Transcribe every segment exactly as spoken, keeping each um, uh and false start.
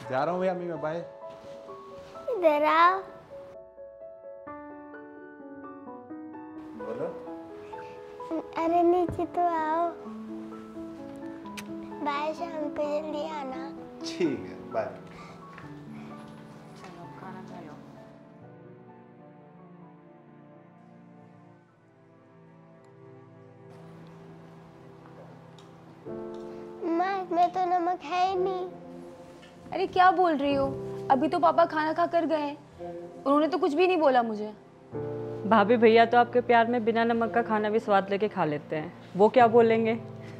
जा रहा हूँ भैया अम्मी मैं, बाय। इधर आओ। बोलो। अरे नीचे तो आओ। बाय, शाम को जल्दी आना। ठीक है, बाय। चलो खाना खाओ। माँ, इसमें तो नमक है ही नहीं। अरे क्या बोल रही हो? अभी तो पापा खाना खा कर गए, उन्होंने तो कुछ भी नहीं बोला मुझे। भाभी भैया तो आपके प्यार में बिना नमक का खाना भी स्वाद लेके खा लेते हैं, वो क्या बोलेंगे?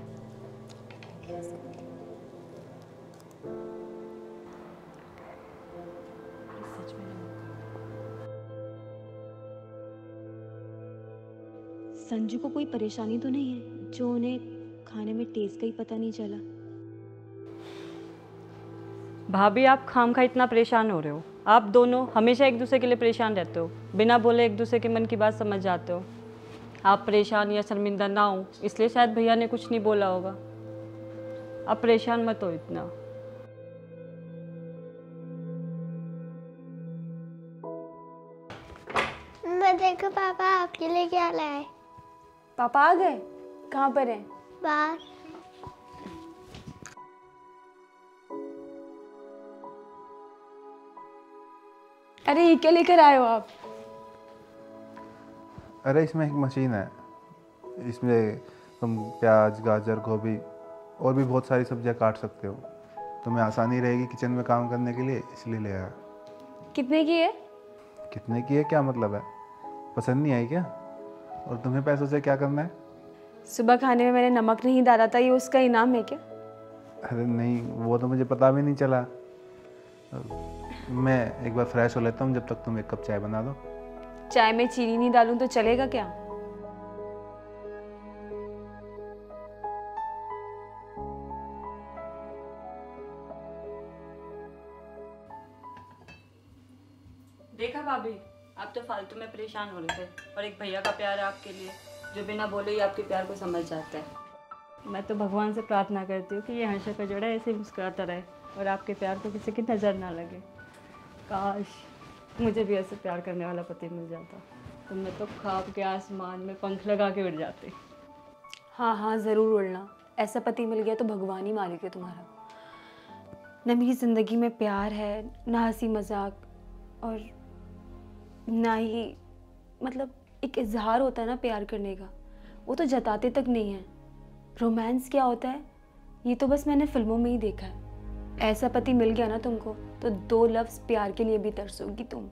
संजू को कोई परेशानी तो नहीं है जो उन्हें खाने में टेस्ट का ही पता नहीं चला? भाभी आप खामखा इतना परेशान हो रहे हो। आप दोनों हमेशा एक दूसरे के लिए परेशान रहते हो, बिना बोले एक दूसरे के मन की बात समझ जाते हो। आप परेशान या शर्मिंदा ना हो इसलिए शायद भैया ने कुछ नहीं बोला होगा। आप परेशान मत हो इतना। मैं देखो पापा आपके लिए क्या लाए। पापा आ गए? कहाँ पर हैं? बाहर। अरे ये क्या लेकर आए हो आप? अरे इसमें एक मशीन है, इसमें तुम प्याज, गाजर, गोभी और भी बहुत सारी सब्जियां काट सकते हो। तुम्हें आसानी रहेगी किचन में काम करने के लिए, इसलिए ले आया। कितने की है? कितने की है क्या मतलब है? पसंद नहीं आई क्या? और तुम्हें पैसों से क्या करना है? सुबह खाने में मैंने नमक नहीं डाला था, ये उसका इनाम है क्या? अरे नहीं, वो तो मुझे पता भी नहीं चला। मैं एक बार फ्रेश हो लेता हूँ, जब तक तुम एक कप चाय बना दो। चाय में चीनी नहीं डालूं तो चलेगा क्या? देखा भाभी, आप तो फालतू में परेशान हो रहे थे और एक भैया का प्यार है आपके लिए जो बिना बोले ही आपके प्यार को समझ जाता है। मैं तो भगवान से प्रार्थना करती हूँ कि ये हर्षा का जोड़ा ऐसे ही मुस्कुराता रहे और आपके प्यार को किसी की नज़र ना लगे। काश मुझे भी ऐसे प्यार करने वाला पति मिल जाता तो मैं तो ख्वाब के आसमान में पंख लगा के उड़ जाती। हाँ हाँ ज़रूर उड़ना, ऐसा पति मिल गया तो भगवान ही मालिक है तुम्हारा। न मेरी ज़िंदगी में प्यार है, ना हंसी मजाक, और ना ही मतलब एक इजहार होता है ना प्यार करने का, वो तो जताते तक नहीं है। रोमांस क्या होता है ये तो बस मैंने फिल्मों में ही देखा है। ऐसा पति मिल गया ना तुमको तो दो लफ्ज़ प्यार के लिए भी तरसोगी तुम।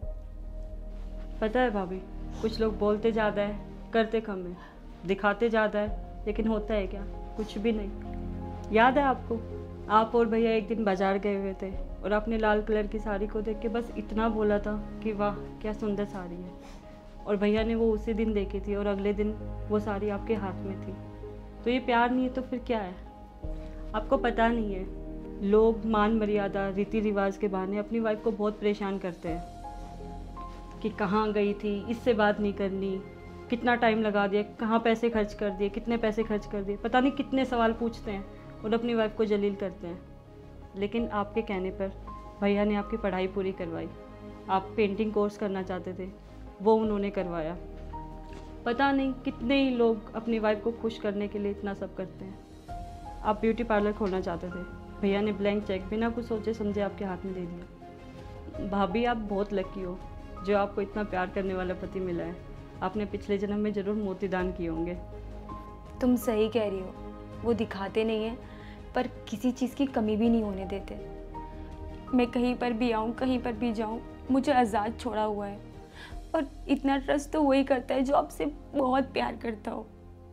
पता है भाभी, कुछ लोग बोलते ज़्यादा है करते कम है, दिखाते ज़्यादा है लेकिन होता है क्या? कुछ भी नहीं। याद है आपको, आप और भैया एक दिन बाजार गए हुए थे और आपने लाल कलर की साड़ी को देख के बस इतना बोला था कि वाह क्या सुंदर साड़ी है, और भैया ने वो उसी दिन देखी थी और अगले दिन वो साड़ी आपके हाथ में थी। तो ये प्यार नहीं है तो फिर क्या है? आपको पता नहीं है, लोग मान मर्यादा रीति रिवाज के बहाने अपनी वाइफ को बहुत परेशान करते हैं कि कहाँ गई थी, इससे बात नहीं करनी, कितना टाइम लगा दिया, कहाँ पैसे खर्च कर दिए, कितने पैसे खर्च कर दिए, पता नहीं कितने सवाल पूछते हैं और अपनी वाइफ को जलील करते हैं। लेकिन आपके कहने पर भैया ने आपकी पढ़ाई पूरी करवाई। आप पेंटिंग कोर्स करना चाहते थे, वो उन्होंने करवाया। पता नहीं कितने ही लोग अपनी वाइफ को खुश करने के लिए इतना सब करते हैं। आप ब्यूटी पार्लर खोलना चाहते थे, भैया ने ब्लैंक चेक बिना कुछ सोचे समझे आपके हाथ में दे दिया। भाभी आप बहुत लकी हो जो आपको इतना प्यार करने वाला पति मिला है। आपने पिछले जन्म में ज़रूर मोती दान किए होंगे। तुम सही कह रही हो, वो दिखाते नहीं हैं पर किसी चीज़ की कमी भी नहीं होने देते। मैं कहीं पर भी आऊँ, कहीं पर भी जाऊँ, मुझे आज़ाद छोड़ा हुआ है, और इतना ट्रस्ट तो वही करता है जो आपसे बहुत प्यार करता हो।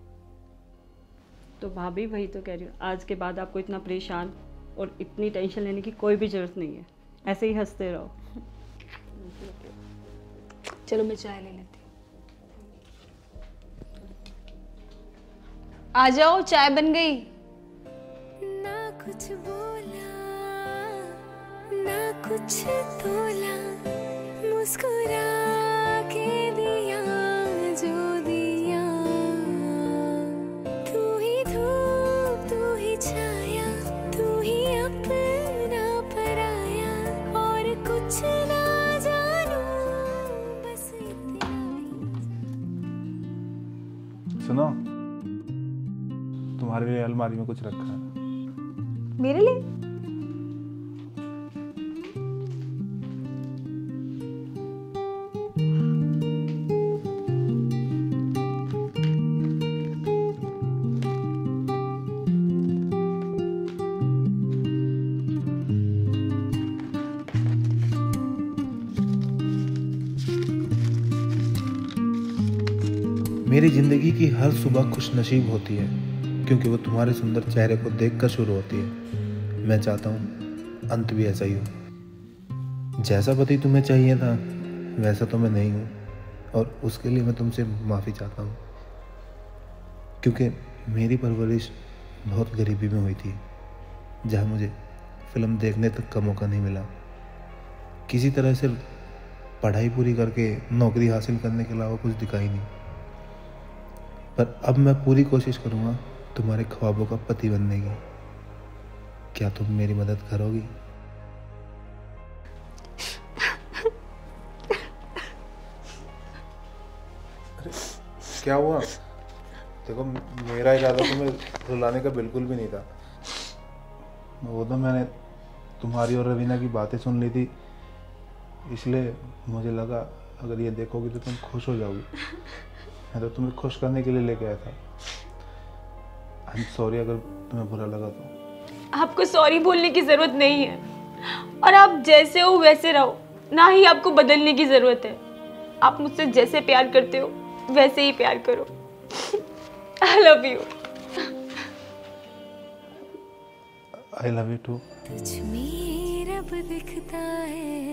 तो भाभी वही तो कह रही हूँ, आज के बाद आपको इतना परेशान और इतनी टेंशन लेने की कोई भी ज़रूरत नहीं है। ऐसे ही हंसते रहो। चलो मैं चाय ले लेती हूँ। आ जाओ, चाय बन गई। ना कुछ बोला ना कुछ तोला, मुस्कुरा के दिया जो दिया। तू ही धूप तू ही छाया, तू ही अपना पराया, सुनो, तुम्हारे लिए अलमारी में कुछ रखा है। मेरे लिए? मेरी ज़िंदगी की हर सुबह खुश नसीब होती है, क्योंकि वो तुम्हारे सुंदर चेहरे को देखकर शुरू होती है। मैं चाहता हूँ अंत भी ऐसा ही हो। जैसा पति तुम्हें चाहिए था वैसा तो मैं नहीं हूँ, और उसके लिए मैं तुमसे माफ़ी चाहता हूँ, क्योंकि मेरी परवरिश बहुत गरीबी में हुई थी, जहाँ मुझे फिल्म देखने तक का मौका नहीं मिला। किसी तरह से पढ़ाई पूरी करके नौकरी हासिल करने के अलावा कुछ दिखा ही नहीं। पर अब मैं पूरी कोशिश करूँगा तुम्हारे ख्वाबों का पति बनने की। क्या तुम मेरी मदद करोगी? अरे क्या हुआ? देखो, मेरा इरादा तुम्हें रुलाने का बिल्कुल भी नहीं था। वो तो मैंने तुम्हारी और रवीना की बातें सुन ली थी, इसलिए मुझे लगा अगर ये देखोगी तो तुम खुश हो जाओगी। मैं तो तुम्हें खुश करने के लिए लेके आया था। आई एम सॉरी अगर तुम्हें बुरा लगा तो। आपको सॉरी बोलने की ज़रूरत नहीं है, और आप जैसे हो वैसे रहो, ना ही आपको बदलने की ज़रूरत है। आप मुझसे जैसे प्यार करते हो वैसे ही प्यार करो। I love you. I love you too. तुझ में रब दिखता है,